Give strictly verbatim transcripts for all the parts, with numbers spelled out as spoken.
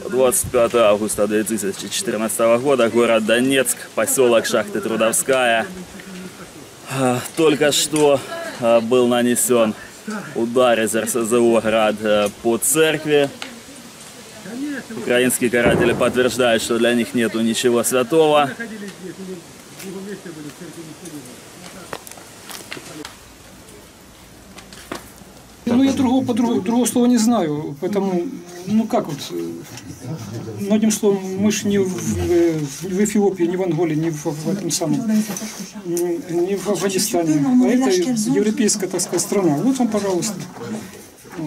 двадцать пятое августа две тысячи четырнадцатого года, город Донецк, поселок Шахты Трудовская. Только что был нанесен удар из эр эс зэ о «Град» по церкви. Украинские каратели подтверждают, что для них нету ничего святого. Ну, я другого, по другого, другого слова не знаю, поэтому, ну как вот, ну, одним словом, мы же не в, в Эфиопии, не в Анголе, не в, в этом самом, не в Афганистане, а это европейская, так сказать, страна. Вот вам, пожалуйста. Вот.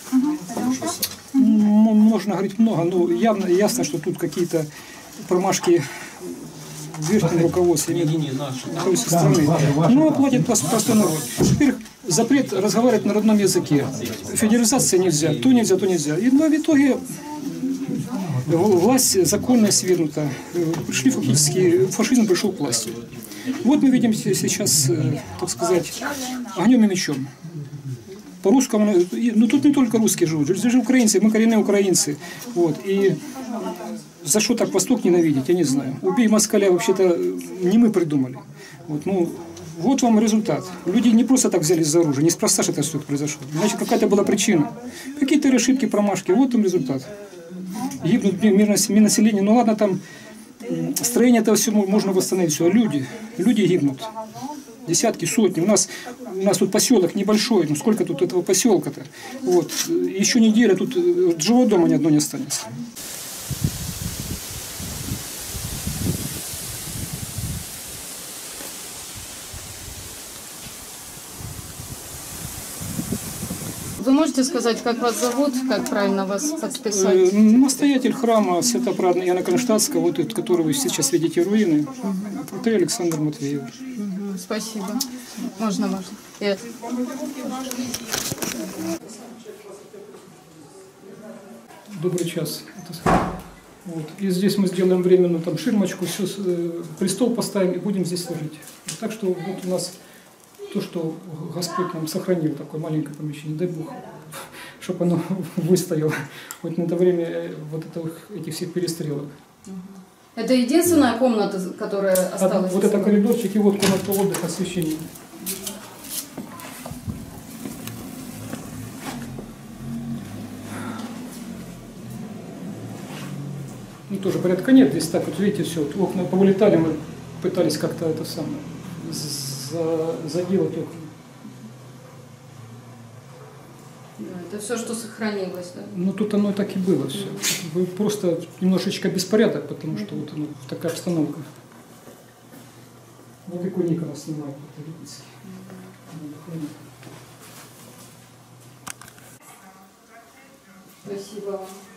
Можно говорить много, но явно, ясно, что тут какие-то промашки в верхнем руководстве страны. Ну, оплатит простой народ. Теперь запрет разговаривать на родном языке. Федерализация нельзя, то нельзя, то нельзя. И в итоге власть законная свергнута. Пришли фактически, фашизм пришел к власти. Вот мы видим сейчас, так сказать, огнем и мечом. По-русскому, ну тут не только русские живут, здесь же украинцы, мы коренные украинцы. Вот, и за что так Восток ненавидеть, я не знаю. Убей москаля вообще-то не мы придумали. Вот, ну, вот вам результат. Люди не просто так взялись за оружие, неспроста же это все произошло. Значит, какая-то была причина. Какие-то ошибки, промашки, вот вам результат. Гибнут мирное население, ну ладно, там строение этого всего можно восстановить, все, а люди, люди гибнут. Десятки, сотни. У нас, у нас тут поселок небольшой, ну сколько тут этого поселка-то? Вот. Еще неделя, тут живого дома ни одного не останется. Вы можете сказать, как вас зовут, как правильно вас подписать? Настоятель храма Святоправедного Иоанна Кронштадтского, вот этот, который вы сейчас видите руины, это Александр Матвеев. Угу, спасибо. Можно, можно. Нет. Добрый час. Вот. И здесь мы сделаем временную там ширмочку, все, престол поставим и будем здесь служить. Так что вот у нас то, что Господь нам сохранил, такое маленькое помещение, дай Бог, чтобы оно выстояло вот на это время вот этих, этих всех перестрелок. Это единственная комната, которая осталась? А, вот это коридорчик и вот комната отдыха, освещения. Ну тоже порядка нет, здесь так вот видите, все, вот окна повылетали, мы пытались как-то это самое заделать окна. Да, это все, что сохранилось, да? Ну тут оно так и было все. Просто немножечко беспорядок, потому что вот ну, такая обстановка. Вот такой Николай снимает. Спасибо вам.